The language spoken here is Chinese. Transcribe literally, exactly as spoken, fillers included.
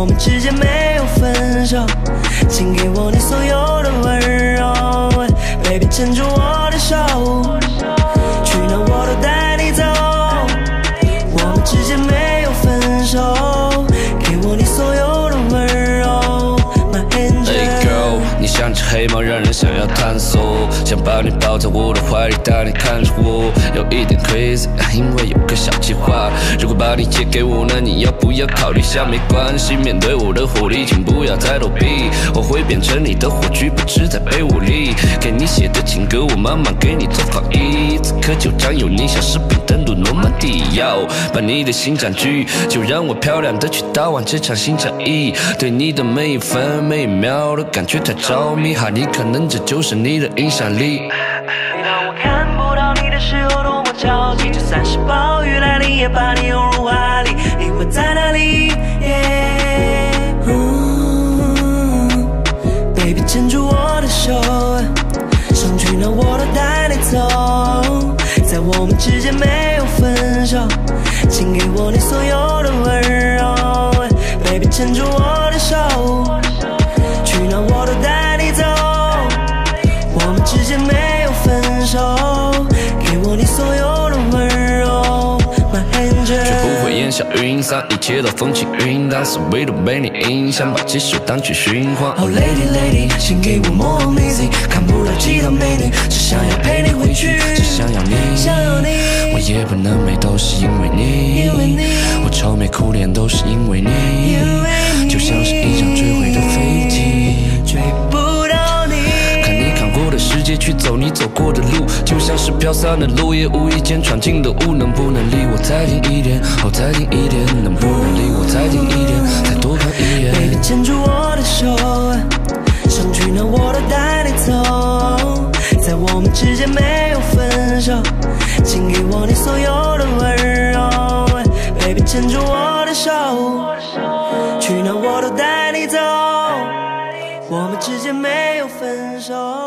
我们之间没有分手，请给我你所有的温柔 ，baby 牵住我的手，去哪我都带你走。我们之间没有分手，给我你所有的温柔 ，my angel。Hey girl， 你像只黑猫，让人想要探索，想把你抱在我的怀里，带你看着我，有一点 crazy， 因为有个小计划。如果把你借给我，那你要不要考虑下？没关系，面对我的火力，请不要再躲避，我会变成你的火炬，不止在被窝里。给你写的情歌，我慢慢给你做翻译。此刻就将有你像士兵登陆诺曼底，要把你的心占据，就让我漂亮的去打完这场新战役。对你的每一分每一秒都感觉太着迷，哈，你可能这就是你的影响力。 每当我看不到你的时候，多么着急，就算是暴雨来临，也把你拥入怀里。你会在哪里 ？Yeah, ooh, baby 牵住我的手，想去哪我都带你走。在我们之间没有分手，请给我你所有的温柔 ，baby 牵住我的手，去哪我都带你走。我们之间没有分手，给我你所有的温柔 ，my angel。 绝不会烟消云散，一切都风轻云淡，思维都被你影响，把这首单曲循环。 Oh lady lady， 请给我 more amazing， 看不到其他美女，只想要陪你回去， 只想要你， 想要你。 我也不能美，都是因为你， 因为你。 我愁眉苦脸都是因为你， 因为你。 就像是一架坠毁的飞机， 追不到你。 看你看过的世界，去走你走过的路，就像是飘散的落叶，无意间闯进的雾，能不能离我再近一点？哦，再近一点，能不能离我再近一点？再多看一眼。 Baby 牵住我的手，想去哪我都带你走。在我们之间没有分手，请给我你所有的温柔。Baby 牵住我的手，去哪我都带你走。我们之间没有分手。